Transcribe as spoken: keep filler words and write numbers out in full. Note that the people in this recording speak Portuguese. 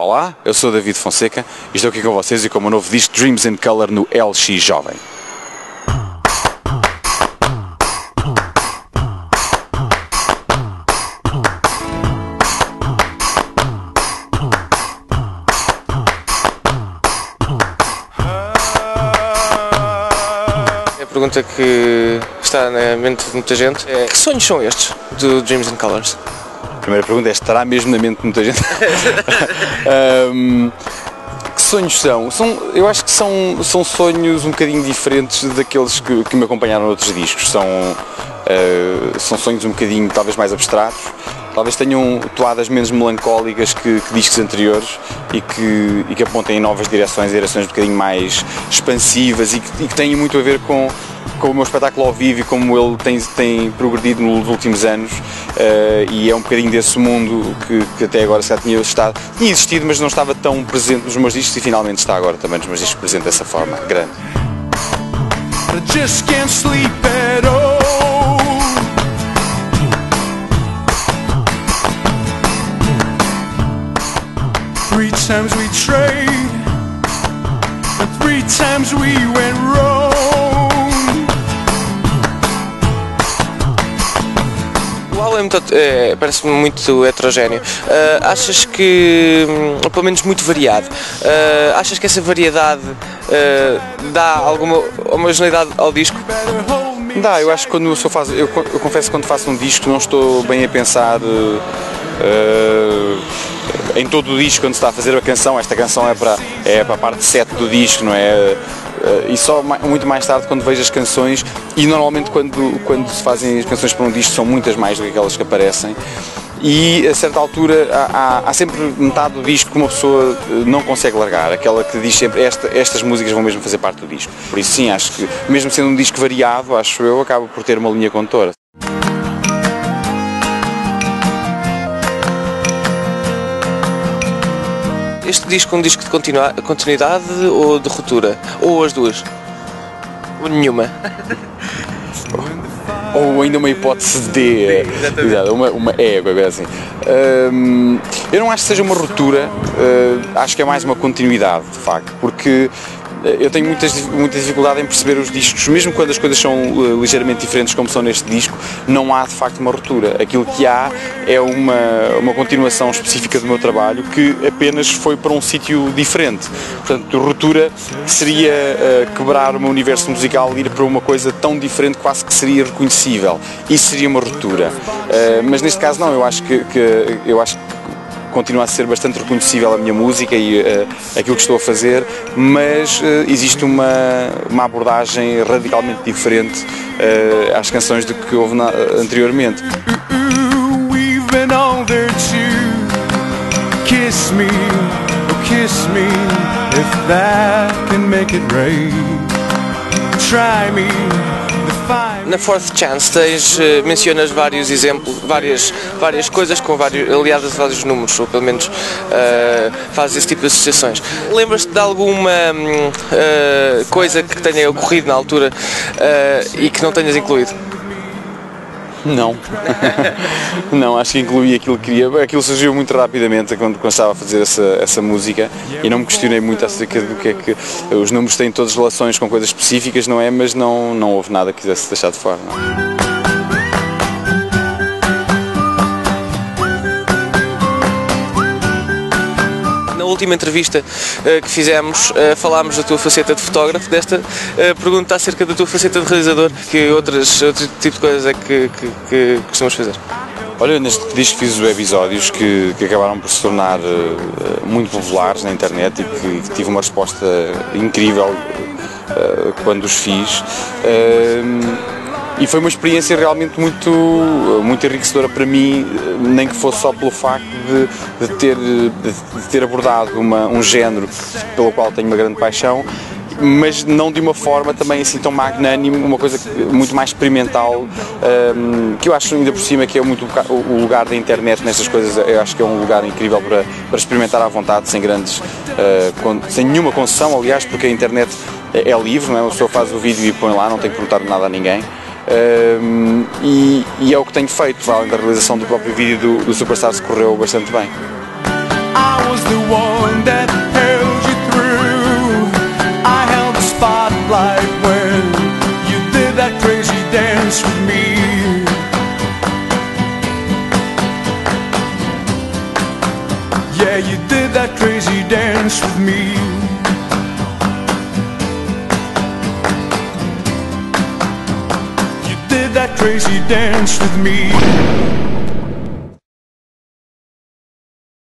Olá, eu sou David Fonseca e estou aqui com vocês e com o meu novo disco Dreams in Color no L X Jovem. A pergunta que está na mente de muita gente é: que sonhos são estes do Dreams in Colors? A primeira pergunta é: estará mesmo na mente de muita gente? um, que sonhos são? são? Eu acho que são, são sonhos um bocadinho diferentes daqueles que, que me acompanharam noutros discos. São, uh, são sonhos um bocadinho talvez mais abstratos, talvez tenham toadas menos melancólicas que, que discos anteriores e que, e que apontem em novas direções, direções um bocadinho mais expansivas e que, e que têm muito a ver com, com o meu espetáculo ao vivo e como ele tem, tem progredido nos últimos anos, uh, e é um bocadinho desse mundo que, que até agora já tinha, estado, tinha existido, mas não estava tão presente nos meus discos e finalmente está agora também nos meus discos presente dessa forma grande. Three times we trade, and three times we went wrong. O álbum é muito, é, parece-me muito heterogéneo. Uh, achas que, um, pelo menos muito variado, uh, achas que essa variedade uh, dá alguma homogeneidade ao disco? Dá, eu acho que quando eu, sou faz, eu, eu confesso que quando faço um disco não estou bem a pensar uh, uh, em todo o disco quando se está a fazer a canção. Esta canção é para, é para a parte sete do disco, não é? E só muito mais tarde quando vejo as canções, e normalmente quando, quando se fazem as canções para um disco são muitas mais do que aquelas que aparecem, e a certa altura há, há, há sempre metade do disco que uma pessoa não consegue largar, aquela que diz sempre Esta, estas músicas vão mesmo fazer parte do disco. Por isso sim, acho que mesmo sendo um disco variado, acho eu, acaba por ter uma linha condutora. Este disco é um disco de continua, continuidade ou de ruptura? Ou as duas? Ou nenhuma? Ou ainda uma hipótese D, exato, uma, uma E, assim. Hum, eu não acho que seja uma ruptura, uh, acho que é mais uma continuidade, de facto, porque eu tenho muitas, muita dificuldade em perceber os discos, mesmo quando as coisas são uh, ligeiramente diferentes como são neste disco, não há de facto uma ruptura. Aquilo que há é uma, uma continuação específica do meu trabalho que apenas foi para um sítio diferente. Portanto, ruptura seria uh, quebrar o meu universo musical e ir para uma coisa tão diferente quase que seria reconhecível. Isso seria uma ruptura. Uh, mas neste caso não, eu acho que, que eu acho que continua a ser bastante reconhecível a minha música e uh, aquilo que estou a fazer, mas uh, existe uma, uma abordagem radicalmente diferente uh, às canções do que houve na, anteriormente. Na Fourth Chance tens, uh, mencionas vários exemplos, várias, várias coisas com vários, aliadas a vários números, ou pelo menos uh, fazes esse tipo de associações. Lembras-te de alguma uh, coisa que tenha ocorrido na altura uh, e que não tenhas incluído? Não, não, acho que incluí aquilo que queria. Aquilo surgiu muito rapidamente quando, quando estava a fazer essa, essa música e não me questionei muito acerca do que é que os números têm todas relações com coisas específicas, não é? Mas não, não houve nada que quisesse deixar de fora. Não. Na última entrevista uh, que fizemos, uh, falámos da tua faceta de fotógrafo. Desta uh, pergunta acerca da tua faceta de realizador, que outras, outro tipo de coisas é que, que, que costumas fazer? Olha, neste disco fiz os episódios que, que acabaram por se tornar uh, muito populares na internet e que, que tive uma resposta incrível uh, quando os fiz. Uh, E foi uma experiência realmente muito, muito enriquecedora para mim, nem que fosse só pelo facto de, de, ter, de ter abordado uma, um género pelo qual tenho uma grande paixão, mas não de uma forma também assim tão magnânime, uma coisa muito mais experimental, um, que eu acho ainda por cima que é muito o lugar da internet nestas coisas. Eu acho que é um lugar incrível para, para experimentar à vontade, sem grandes, uh, con, sem nenhuma concessão, aliás, porque a internet é livre, não é? A pessoa faz o vídeo e põe lá, não tem que perguntar nada a ninguém. Um, e, e é o que tenho feito, além da realização do próprio vídeo do, do Superstars, correu bastante bem. I was the one that held you through. I held the spotlight when you did that crazy dance with me. Yeah, you did that crazy dance with me. You did that crazy dance with me.